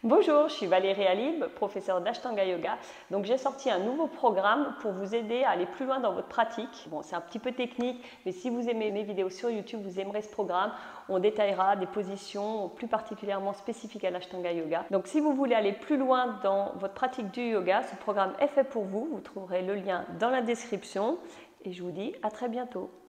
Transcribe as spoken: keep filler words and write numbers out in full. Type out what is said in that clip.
Bonjour, je suis Valérie Alib, professeure d'Ashtanga Yoga. Donc j'ai sorti un nouveau programme pour vous aider à aller plus loin dans votre pratique. Bon, c'est un petit peu technique, mais si vous aimez mes vidéos sur YouTube, vous aimerez ce programme. On détaillera des positions plus particulièrement spécifiques à l'Ashtanga Yoga. Donc si vous voulez aller plus loin dans votre pratique du yoga, ce programme est fait pour vous. Vous trouverez le lien dans la description et je vous dis à très bientôt.